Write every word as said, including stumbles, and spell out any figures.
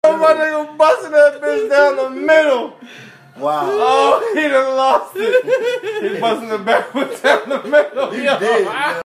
Oh, my nigga busting that bitch down the middle. Wow. Oh, he done lost it. He busting the backwoods down the middle. He did.